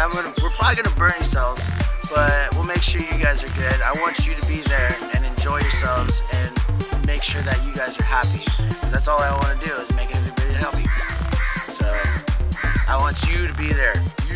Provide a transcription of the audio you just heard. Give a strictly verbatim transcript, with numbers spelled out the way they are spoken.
I'm gonna, we're probably gonna burn yourselves, but we'll make sure you guys are good. I want you to be there and enjoy yourselves and make sure that you guys are happy. Because that's all I want to do is make everybody happy. So I want you to be there.